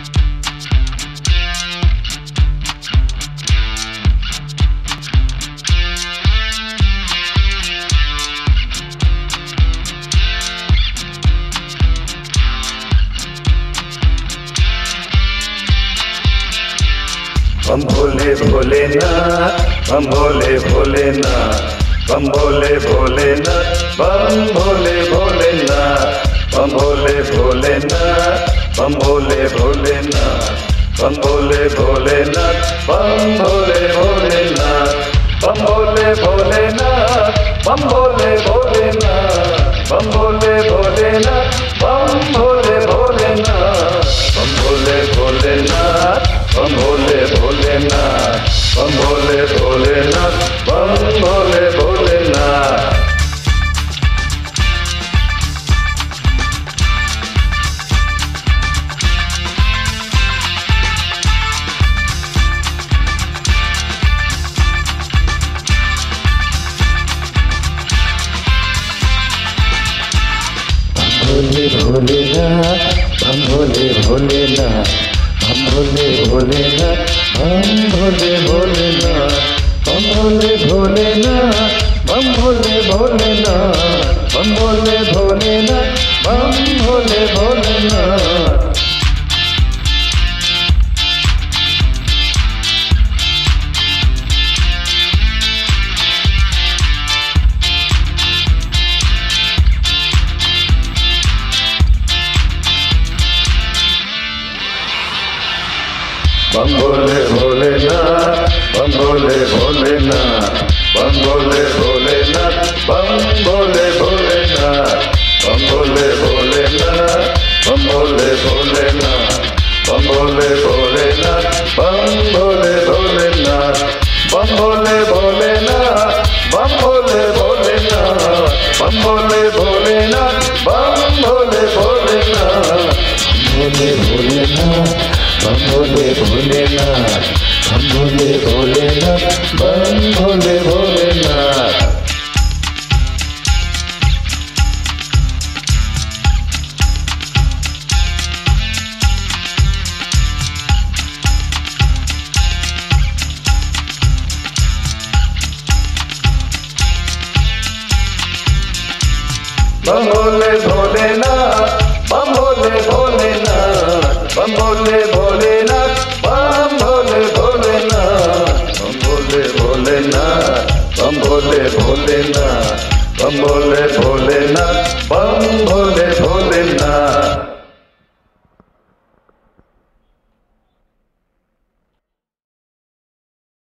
बम Bhole Bholenath, बम Bhole Bholenath, बम Bhole Bholenath, बम Bhole Bholenath, बम Bhole Bholenath, बम Bhole Bholenath, बम Bhole Bholenath, बम Bhole Bholenath, बम Bhole Bholenath, बम Bhole Bholenath, बम Bhole Bholenath, बम Bhole Bholenath, बम Bhole Bholenath, बम Bhole Bholenath, बम Bhole Bholenath, बम Bhole Bholenath. Bhole Bholenath, बम Bhole Bholenath, बम Bhole Bholenath, बम Bhole Bholenath, बम Bhole Bholenath, बम Bhole Bholenath, बम Bhole Bholenath, बम Bhole Bholenath. बम Bhole Bholenath, बम Bhole Bholenath, बम Bhole Bholenath, बम Bhole Bholenath, बम Bhole Bholenath, बम Bhole Bholenath, बम Bhole Bholenath, बम Bhole Bholenath, बम Bhole Bholenath, बम Bhole Bholenath, बम Bhole Bholenath, बम Bhole Bholenath, Bhole Bholenath, बम Bhole Bholenath, बम Bhole Bholenath, बम Bhole Bholenath. बम Bhole Bholenath, बम Bhole Bholenath, बम Bhole Bholenath, बम Bhole Bholenath, बम Bhole Bholenath, बम Bhole Bholenath, बम Bhole Bholenath, बम Bhole Bholenath.